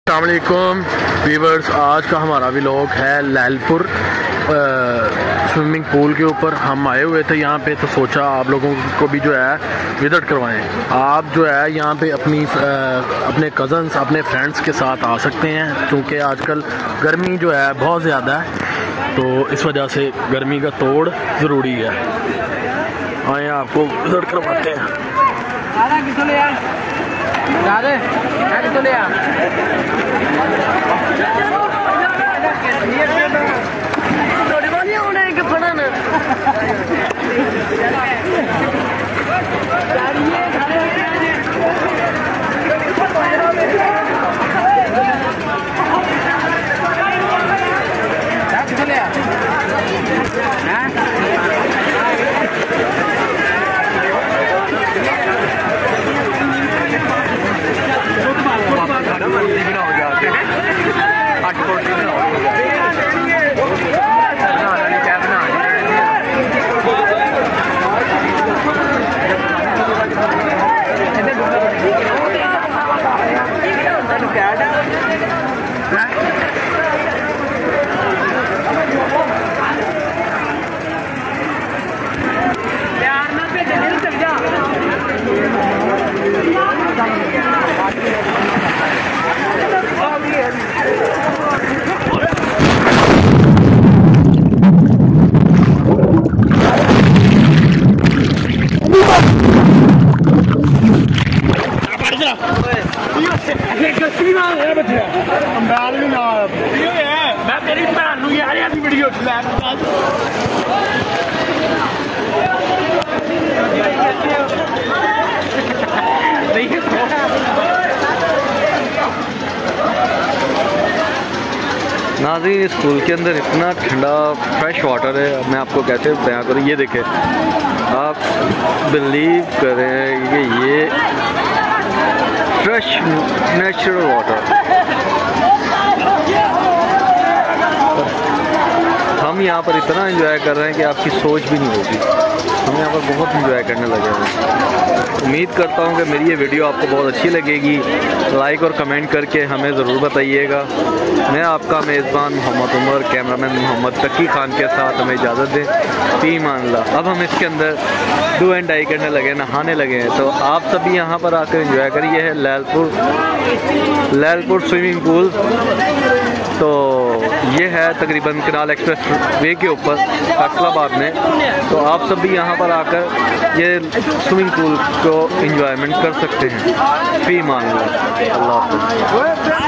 अस्सलामुअलैकुम व्यूअर्स, आज का हमारा व्लॉग है लैलपुर स्विमिंग पूल के ऊपर। हम आए हुए थे यहाँ पे तो सोचा आप लोगों को भी जो है विजिट करवाएं। आप जो है यहाँ पे अपने कज़न्स अपने फ्रेंड्स के साथ आ सकते हैं, क्योंकि आजकल गर्मी जो है बहुत ज़्यादा है, तो इस वजह से गर्मी का तोड़ ज़रूरी है। आए आपको विजिट करवाते हैं। मैं तेरी भैन नूं यार ऐसी वीडियो नाज़रीन, इस स्कूल के अंदर इतना ठंडा फ्रेश वाटर है, मैं आपको कैसे बयां करूँ। ये देखें, आप बिलीव करें कि ये फ्रेश नेचुरल वाटर। हम यहाँ पर इतना एंजॉय कर रहे हैं कि आपकी सोच भी नहीं होगी। हम यहाँ पर बहुत एंजॉय करने लगे हैं। उम्मीद करता हूँ कि मेरी ये वीडियो आपको बहुत अच्छी लगेगी। लाइक और कमेंट करके हमें ज़रूर बताइएगा। मैं आपका मेज़बान मोहम्मद उमर, कैमरामैन मोहम्मद तकी खान के साथ हमें इजाज़त दें। फी मान ला। अब हम इसके अंदर डू एंड डाई करने लगे, नहाने लगे हैं, तो आप सभी यहाँ पर आकर एंजॉय करिए। है लैलपुर स्विमिंग पूल। तो ये है तकरीबन कनाल एक्सप्रेस वे के ऊपर फैसलाबाद में। तो आप सब भी यहाँ पर आकर ये स्विमिंग पूल को एंजॉयमेंट कर सकते हैं। फी मान लो। अल्लाह हाफ़िज़।